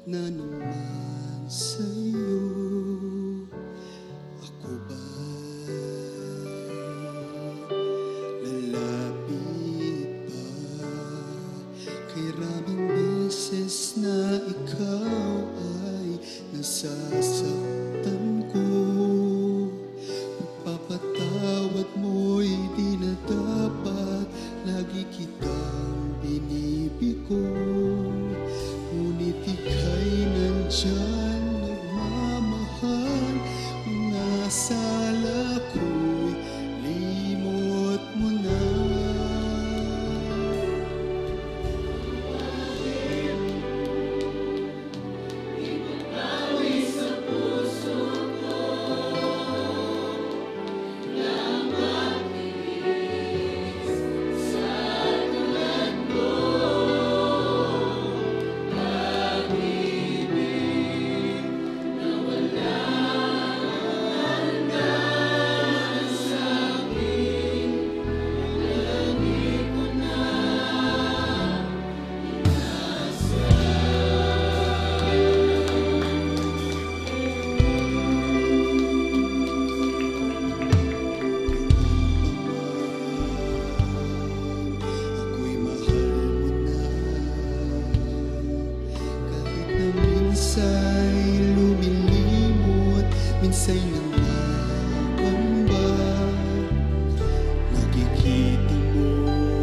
na naman sa'yo. Ako ba'y lalapit pa? Kay raming beses na ikaw ay nasasaktan ko. Pagpapatawad mo'y di na dapat, lagi kitang binibigo. Ngunit ika'y nandyan, nagmamahal. Mga sala ko'y limot mo na. Minsa'y lumilimot, minsa'y nangangamba. Nakikita mo,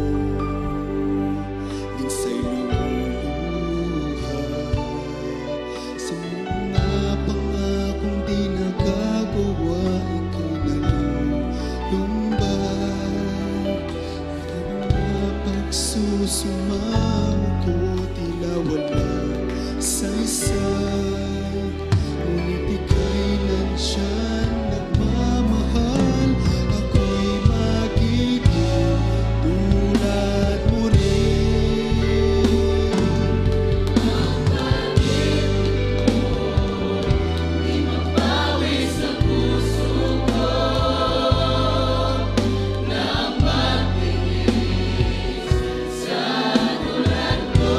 minsa'y lumuluha. Sa mga pangakong di nagagawa, ika'y nalulumbay. Ang mga pagsusumamo ko, tila walang saysay. Ngunit ika'y nandyan, nagmamahal. Ako'y magiging tulad mo rin. Ang pag-ibig mo di mabawi sa puso ko, na magtiis sa tulad ko.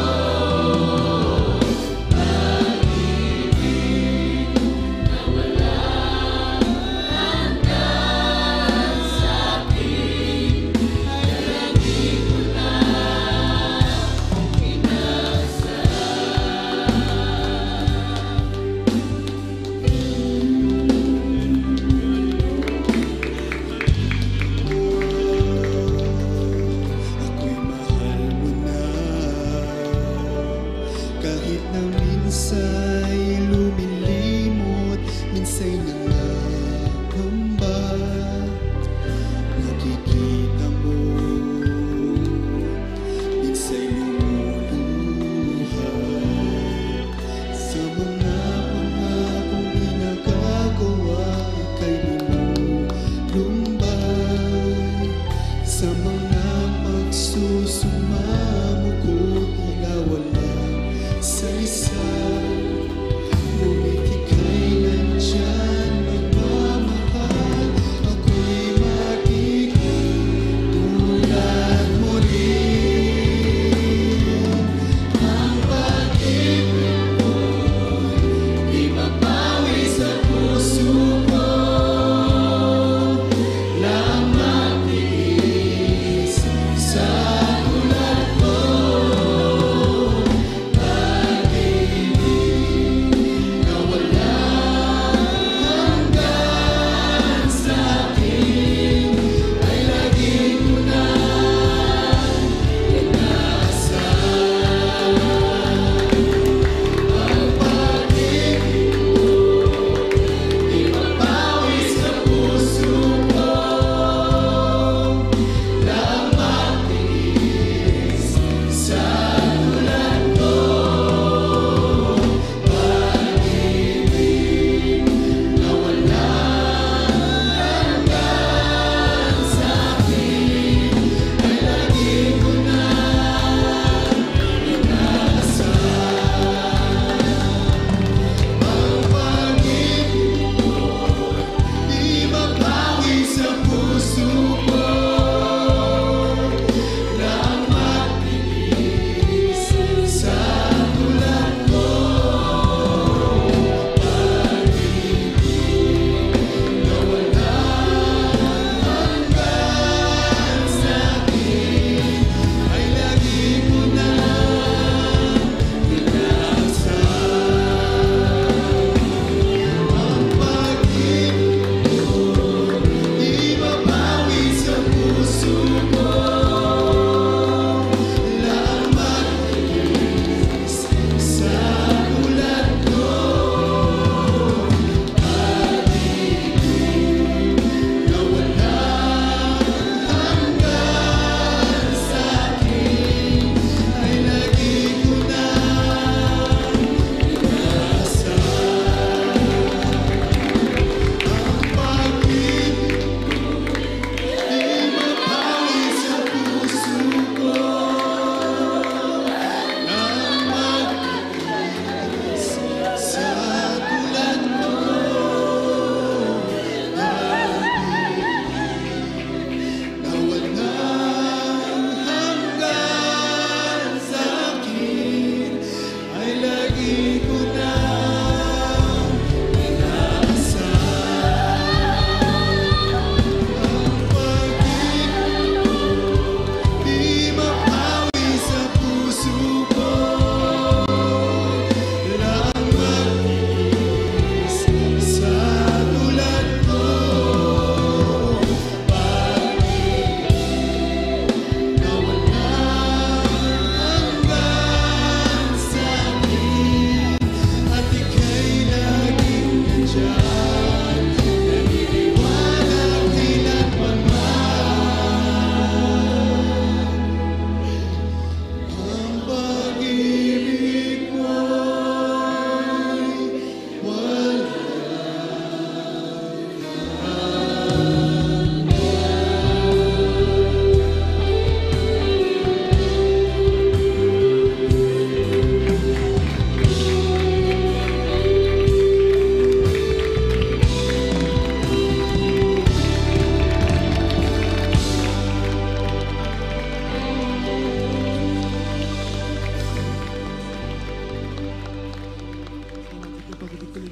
Kahit na minsa'y lumilimot, minsa'y nangangamba. Nakikita mo, minsa'y lumuluha. Sa mga pangakong di nagagawa, ika'y lumulumbay. Sa mga pagsusumamo ko, tila walang saysay. Ngunit ika'y nandyan,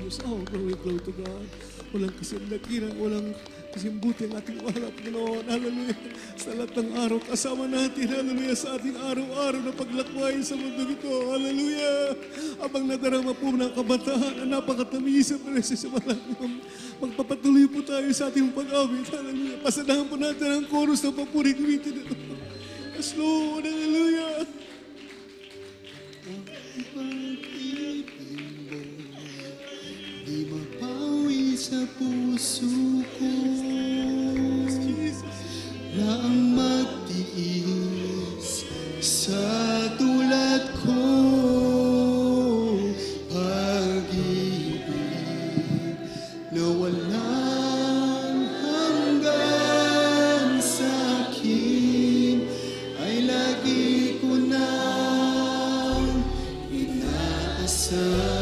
Diyos. Oh, glory to God. Walang kasindakiran, walang kasimbuti ang ating wala, Panginoon. Hallelujah. Sa lahat ng araw, kasama natin, hallelujah, sa ating araw-araw na paglakbay sa mundo ito. Hallelujah. Abang nadarama po ng kabataan, ang napakatamis at precious sa malaking magpapatuloy po tayo sa ating pag-awit. Hallelujah. Pasadahan po natin ang chorus ng papuri gamitin ito. Yes, Lord. Hallelujah. Ang pag-ibig mo di mapawi sa puso ko. Laang magtiis sa tulad ko. Pag-ibig na walang hanggan sa akin ay lagi ko nang inaasam.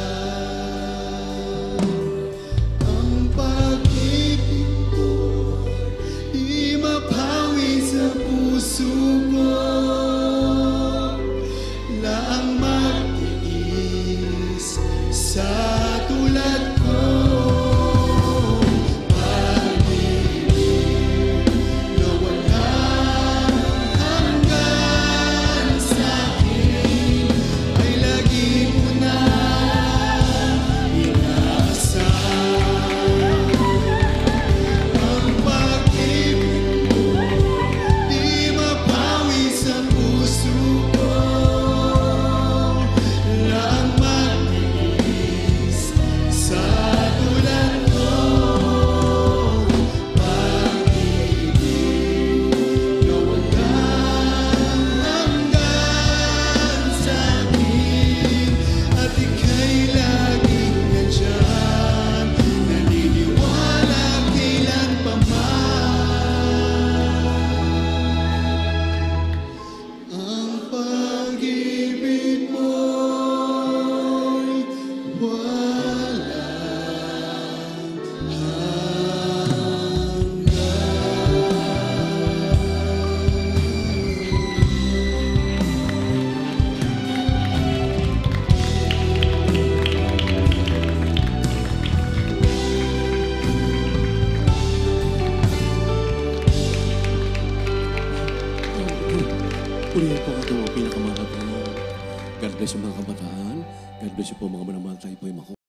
Ang pag-ibig ko di mapawi sa puso ko. Laang magtiis sa tulad ko. Pag-ibig na walang hanggan sa akin ay lagi mo na inaasam. Ang pag-ibig mo di mapawi sa puso ko. Laang magtiis sa tulad ko. Pag-ibig na walang hanggan sa akin at ika'y laging nandyan, naniniwala kailan pa man. Ang pag-ibig mo'y walang Purihan po ang ating mga pinakamahal na Panginoon. God bless yung mga kabataan. God bless you po mga manamahal tayo po yung